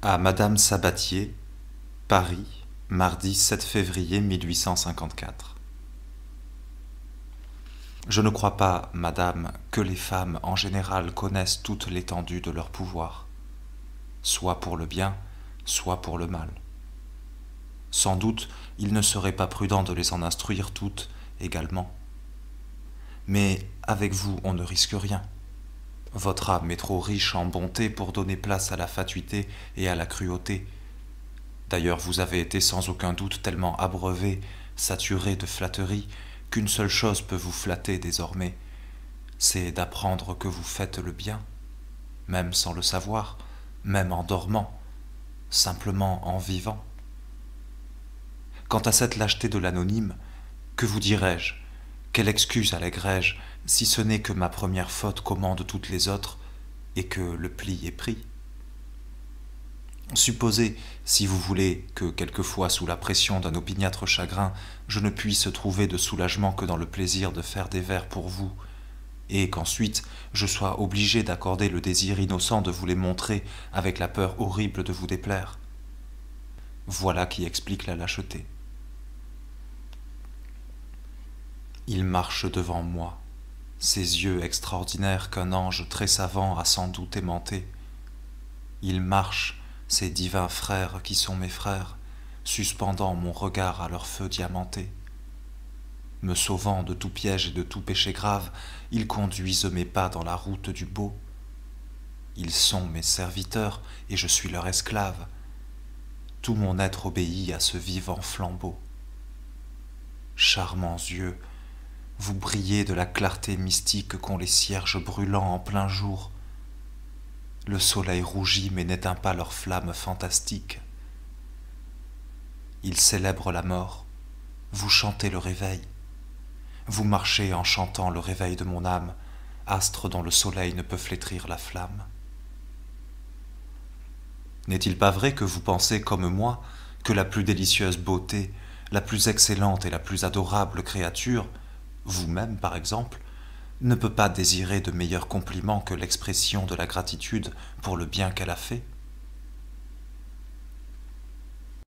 À Madame Sabatier, Paris, mardi 7 février 1854. Je ne crois pas, madame, que les femmes en général connaissent toute l'étendue de leur pouvoir, soit pour le bien, soit pour le mal. Sans doute, il ne serait pas prudent de les en instruire toutes également. Mais avec vous, on ne risque rien. Votre âme est trop riche en bonté pour donner place à la fatuité et à la cruauté. D'ailleurs, vous avez été sans aucun doute tellement abreuvé, saturé de flatteries, qu'une seule chose peut vous flatter désormais, c'est d'apprendre que vous faites le bien, même sans le savoir, même en dormant, simplement en vivant. Quant à cette lâcheté de l'anonyme, que vous dirais-je? Quelle excuse allégerais-je, si ce n'est que ma première faute commande toutes les autres, et que le pli est pris? Supposez, si vous voulez, que quelquefois, sous la pression d'un opiniâtre chagrin, je ne puisse trouver de soulagement que dans le plaisir de faire des vers pour vous, et qu'ensuite je sois obligé d'accorder le désir innocent de vous les montrer avec la peur horrible de vous déplaire. Voilà qui explique la lâcheté. Il marche devant moi, ses yeux extraordinaires qu'un ange très savant a sans doute aimantés. Il marche, ces divins frères qui sont mes frères, suspendant mon regard à leur feu diamanté. Me sauvant de tout piège et de tout péché grave, ils conduisent mes pas dans la route du beau. Ils sont mes serviteurs et je suis leur esclave. Tout mon être obéit à ce vivant flambeau. Charmants yeux, vous brillez de la clarté mystique qu'ont les cierges brûlants en plein jour. Le soleil rougit mais n'éteint pas leur flamme fantastique. Ils célèbrent la mort, vous chantez le réveil. Vous marchez en chantant le réveil de mon âme, astre dont le soleil ne peut flétrir la flamme. N'est-il pas vrai que vous pensez comme moi que la plus délicieuse beauté, la plus excellente et la plus adorable créature, vous-même par exemple, ne peut pas désirer de meilleurs compliments que l'expression de la gratitude pour le bien qu'elle a fait?